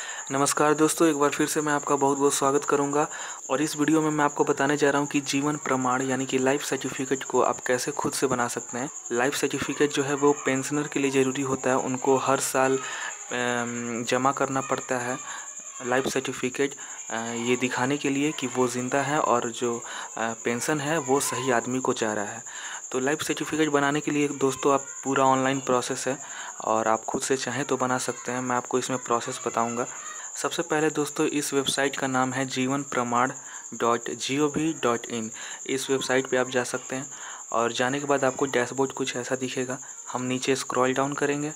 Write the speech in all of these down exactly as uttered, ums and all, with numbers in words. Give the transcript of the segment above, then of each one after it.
नमस्कार दोस्तों, एक बार फिर से मैं आपका बहुत बहुत स्वागत करूंगा। और इस वीडियो में मैं आपको बताने जा रहा हूं कि जीवन प्रमाण यानी कि लाइफ सर्टिफिकेट को आप कैसे खुद से बना सकते हैं। लाइफ सर्टिफिकेट जो है वो पेंशनर के लिए ज़रूरी होता है, उनको हर साल जमा करना पड़ता है। लाइफ सर्टिफिकेट ये दिखाने के लिए कि वो ज़िंदा है और जो पेंशन है वो सही आदमी को जा रहा है। तो लाइफ सर्टिफिकेट बनाने के लिए दोस्तों आप पूरा ऑनलाइन प्रोसेस है और आप खुद से चाहें तो बना सकते हैं। मैं आपको इसमें प्रोसेस बताऊंगा। सबसे पहले दोस्तों इस वेबसाइट का नाम है Jeevan Pramaan dot G O V dot in. इस वेबसाइट पे आप जा सकते हैं और जाने के बाद आपको डैशबोर्ड कुछ ऐसा दिखेगा। हम नीचे स्क्रॉल डाउन करेंगे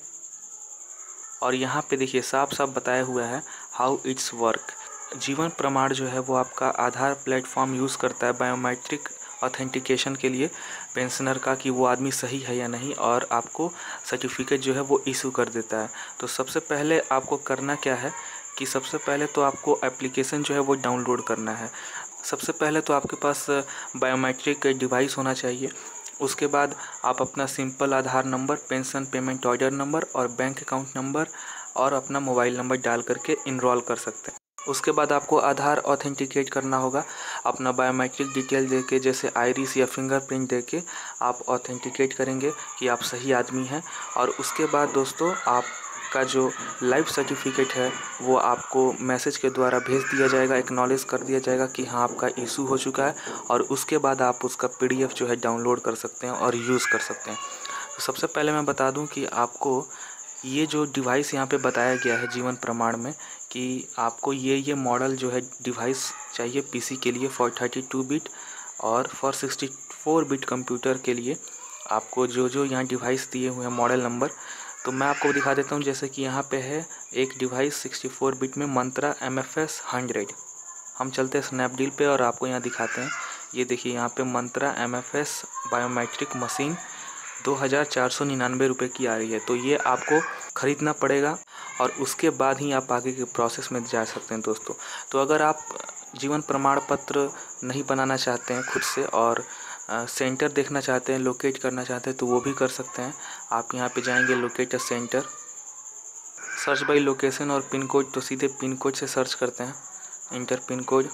और यहाँ पे देखिए साफ साफ बताया हुआ है हाउ इट्स वर्क। जीवन प्रमाण जो है वो आपका आधार प्लेटफॉर्म यूज़ करता है बायोमेट्रिक ऑथेंटिकेशन के लिए पेंशनर का, कि वो आदमी सही है या नहीं, और आपको सर्टिफिकेट जो है वो इशू कर देता है। तो सबसे पहले आपको करना क्या है कि सबसे पहले तो आपको एप्लीकेशन जो है वो डाउनलोड करना है। सबसे पहले तो आपके पास बायोमेट्रिक डिवाइस होना चाहिए। उसके बाद आप अपना simple Aadhaar number, pension payment order number और बैंक अकाउंट नंबर और अपना मोबाइल नंबर डाल करके इनरोल कर सकते हैं। उसके बाद आपको आधार ऑथेंटिकेट करना होगा। अपना बायोमेट्रिक डिटेल देके, जैसे आइरिस या फिंगरप्रिंट देके आप ऑथेंटिकेट करेंगे कि आप सही आदमी हैं। और उसके बाद दोस्तों आपका जो लाइफ सर्टिफिकेट है वो आपको मैसेज के द्वारा भेज दिया जाएगा, एक्नॉलेज कर दिया जाएगा कि हाँ आपका इशू हो चुका है। और उसके बाद आप उसका पी डी एफ जो है डाउनलोड कर सकते हैं और यूज़ कर सकते हैं। तो सबसे पहले मैं बता दूं कि आपको ये जो डिवाइस यहाँ पे बताया गया है जीवन प्रमाण में, कि आपको ये ये मॉडल जो है डिवाइस चाहिए पीसी के लिए फॉर थर्टी टू बिट और for sixty four bit computer के लिए आपको जो जो यहाँ डिवाइस दिए हुए हैं मॉडल नंबर, तो मैं आपको दिखा देता हूँ। जैसे कि यहाँ पे है एक डिवाइस सिक्सटी फोर बिट में Mantra M F S hundred. हम चलते हैं स्नैपडील पे और आपको यहाँ दिखाते हैं। ये देखिए यहाँ पे Mantra M F S biometric machine दो हज़ार चार सौ निन्यानवे रुपये की आ रही है। तो ये आपको ख़रीदना पड़ेगा और उसके बाद ही आप आगे के प्रोसेस में जा सकते हैं दोस्तों। तो अगर आप जीवन प्रमाण पत्र नहीं बनाना चाहते हैं खुद से और आ, सेंटर देखना चाहते हैं, लोकेट करना चाहते हैं, तो वो भी कर सकते हैं। आप यहाँ पे जाएंगे locate a centre, search by location और पिन कोड, तो सीधे पिन कोड से सर्च करते हैं, इंटर पिन कोड।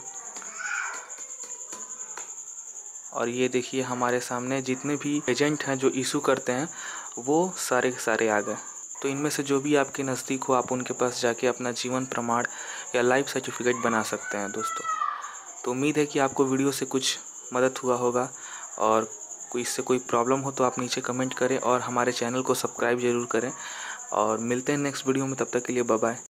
और ये देखिए हमारे सामने जितने भी एजेंट हैं जो इशू करते हैं वो सारे के सारे आ गए। तो इनमें से जो भी आपके नज़दीक हो आप उनके पास जाके अपना जीवन प्रमाण या लाइफ सर्टिफिकेट बना सकते हैं दोस्तों। तो उम्मीद है कि आपको वीडियो से कुछ मदद हुआ होगा, और कोई इससे कोई प्रॉब्लम हो तो आप नीचे कमेंट करें और हमारे चैनल को सब्सक्राइब ज़रूर करें। और मिलते हैं नेक्स्ट वीडियो में, तब तक के लिए बाय बाय।